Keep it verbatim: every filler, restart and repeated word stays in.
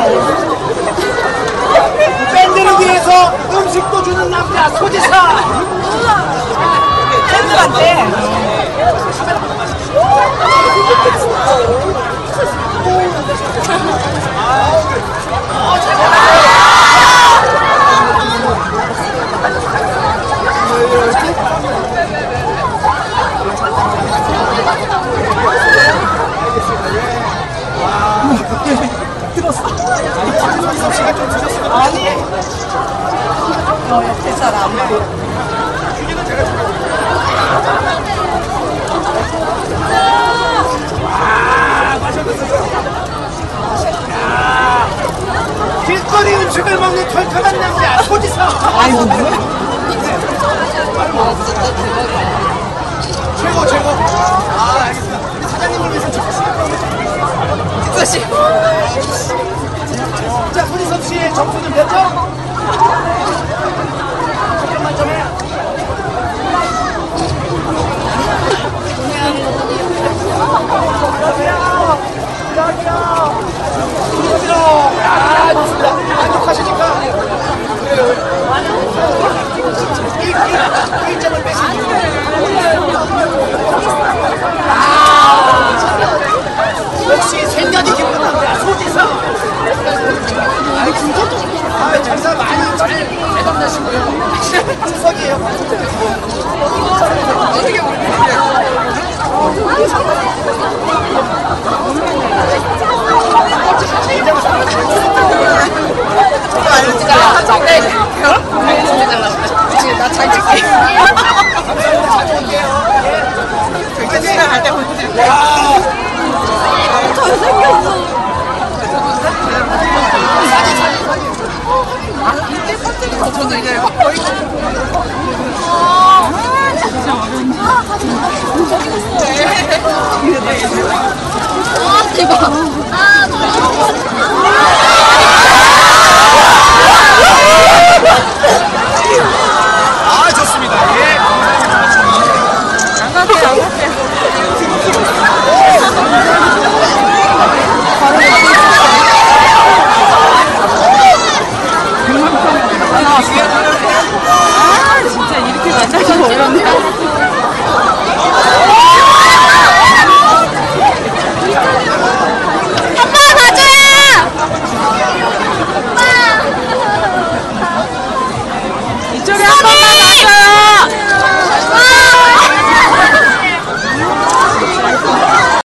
밴드를 위해서 음식도 주는 남자 소지사. 밴드한테. 들었어. 소지섭씨가 좀 드셨으면. 아니. 어, 옆에 사람. 균이는 제가 주고. 와, 마셨어요. 길거리 음식을 먹는 털털한 남자 소지섭. 아이고, 뭐야? 최고 최고. 아 알겠습니다. 우리 사장님을 위해서 특서씨. 자 소지섭 씨의 점수는 몇 점? 십 점 만점에. 여기요. 여기요. 아 좋습니다. 만족하시니까. 일 점을 빼시죠. 역시 생년이 깊은 남자 소지섭. 아, 장사 많이 잘 대담나시고요. 추석이에요. 어떻게 진짜 장래 진짜 잘 나온다. 지금 나 잘 찍게. 자주 올게요. 그러니까 지나갈 때 보여줄게. 잘생겼어. 이때 깜짝이야. 저는 이제 확 보이고. 아, 대박. 아, 너무